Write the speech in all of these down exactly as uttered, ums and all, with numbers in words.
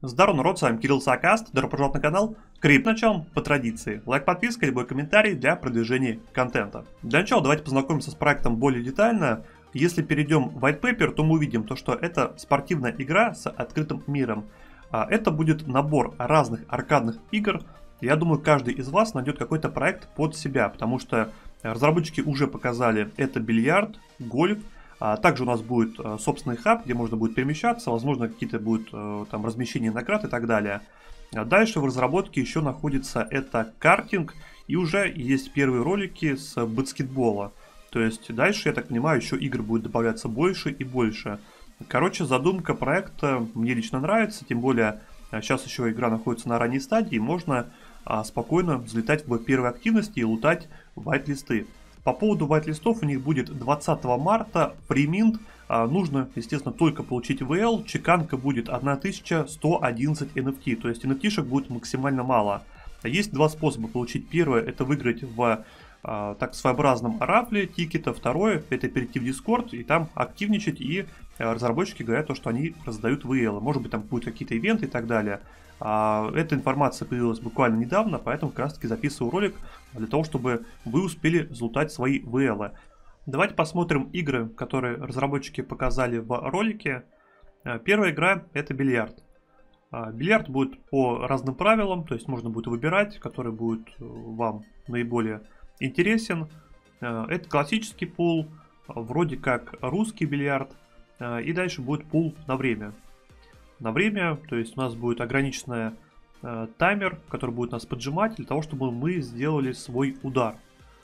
Здорово, народ, с вами Кирилл Саакаст, добро пожаловать на канал. Крип, начнем по традиции. Лайк, подписка, любой комментарий для продвижения контента. Для начала давайте познакомимся с проектом более детально. Если перейдем в white paper, то мы увидим то, что это спортивная игра с открытым миром. Это будет набор разных аркадных игр. Я думаю, каждый из вас найдет какой-то проект под себя, потому что разработчики уже показали это бильярд, гольф. Также у нас будет собственный хаб, где можно будет перемещаться, возможно, какие-то будут там размещения наград и так далее. Дальше в разработке еще находится это картинг, и уже есть первые ролики с баскетбола. То есть дальше, я так понимаю, еще игр будет добавляться больше и больше. Короче, задумка проекта мне лично нравится, тем более сейчас еще игра находится на ранней стадии, можно спокойно взлетать в первой активности и лутать вайт-листы. По поводу вайт-листов, у них будет двадцатого марта фриминт. А, нужно, естественно, только получить ви эл. Чеканка будет тысяча сто одиннадцать эн эф ти, то есть эн эф ти-шек будет максимально мало. Есть два способа получить. Первое, это выиграть в а, так своеобразном рафле тикета. Второе, это перейти в Discord и там активничать. И а, разработчики говорят, то, что они раздают ви эл. Может быть, там будут какие-то ивенты и так далее. А, эта информация появилась буквально недавно, поэтому как раз таки записываю ролик для того, чтобы вы успели залутать свои ви эл. Давайте посмотрим игры, которые разработчики показали в ролике. Первая игра — это бильярд. Бильярд будет по разным правилам, то есть можно будет выбирать, который будет вам наиболее интересен. Это классический пул, вроде как русский бильярд, и дальше будет пул на время. На время, то есть у нас будет ограниченный э, таймер, который будет нас поджимать для того, чтобы мы сделали свой удар.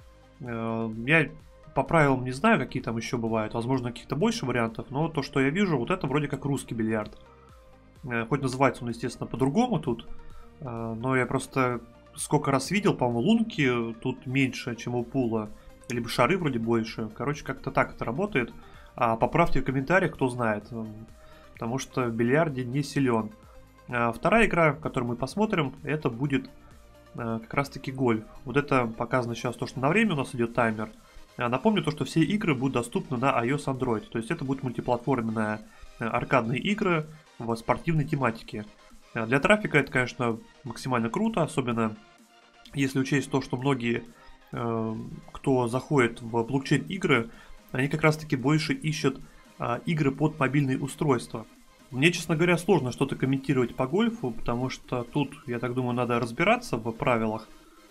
Э, я по правилам не знаю, какие там еще бывают, возможно, каких-то больше вариантов, но то, что я вижу, вот это вроде как русский бильярд. Э, хоть называется он, естественно, по-другому тут, э, но я просто сколько раз видел, по-моему, лунки тут меньше, чем у пула, либо шары вроде больше. Короче, как-то так это работает. А поправьте в комментариях, кто знает. Потому что в бильярде не силен. А вторая игра, которую мы посмотрим, это будет а, как раз таки гольф. Вот это показано сейчас то, что на время у нас идет таймер. А, напомню то, что все игры будут доступны на iOS, Android. То есть это будут мультиплатформенные а, аркадные игры в спортивной тематике. А, для трафика это, конечно, максимально круто. Особенно если учесть то, что многие, а, кто заходит в блокчейн игры, они как раз таки больше ищут игры под мобильные устройства. Мне, честно говоря, сложно что-то комментировать по гольфу, потому что тут, я так думаю, надо разбираться в правилах.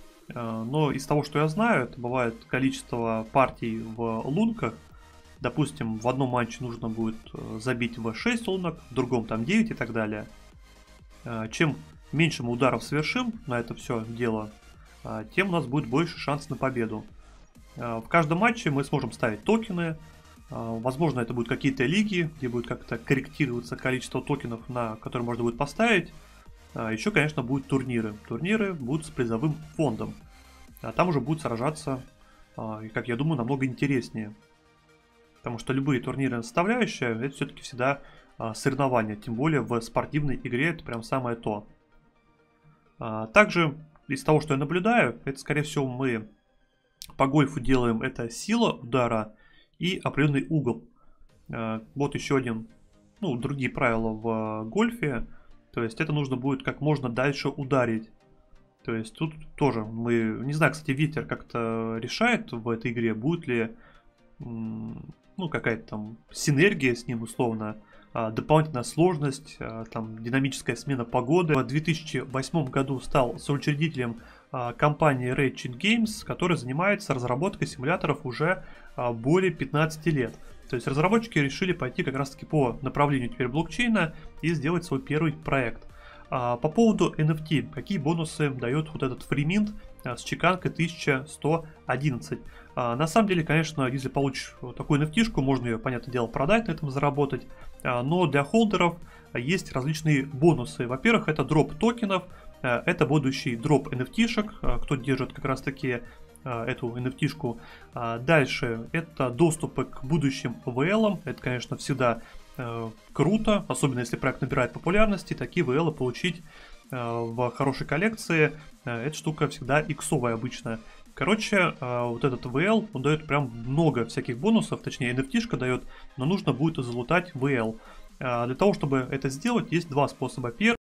Но из того, что я знаю, это бывает количество партий в лунках. Допустим, в одном матче нужно будет забить в шесть лунок, в другом там девять и так далее. Чем меньше мы ударов совершим на это все дело, тем у нас будет больше шансов на победу. В каждом матче мы сможем ставить токены. Возможно, это будут какие-то лиги, где будет как-то корректироваться количество токенов, на которые можно будет поставить. Еще, конечно, будут турниры. Турниры будут с призовым фондом. А там уже будут сражаться, как я думаю, намного интереснее. Потому что любые турниры составляющие, это все-таки всегда соревнования. Тем более в спортивной игре это прям самое то. Также, из того, что я наблюдаю, это, скорее всего, мы по гольфу делаем это сила удара и определенный угол. Вот еще один, ну, другие правила в гольфе. То есть это нужно будет как можно дальше ударить. То есть тут тоже мы, не знаю, кстати, ветер как-то решает в этой игре, будет ли, ну, какая-то там синергия с ним условно, дополнительная сложность, там динамическая смена погоды. В две тысячи восьмом году стал соучредителем компании Raging Games, которая занимается разработкой симуляторов уже более пятнадцати лет. То есть разработчики решили пойти как раз таки по направлению теперь блокчейна и сделать свой первый проект. По поводу эн эф ти, какие бонусы дает вот этот фриминт с чеканкой тысяча сто одиннадцать. На самом деле, конечно, если получишь такую эн эф ти-шку, можно ее, понятное дело, продать, на этом заработать. Но для холдеров есть различные бонусы. Во-первых, это дроп токенов. Это будущий дроп эн эф ти-шек, кто держит как раз таки эту эн эф ти-шку. Дальше это доступы к будущим ви эл. Это, конечно, всегда круто, особенно если проект набирает популярности. Такие ви эл получить в хорошей коллекции, эта штука всегда иксовая обычно. Короче, вот этот ви эл, он дает прям много всяких бонусов, точнее эн эф ти-шка дает, но нужно будет залутать ви эл. Для того, чтобы это сделать, есть два способа. Первый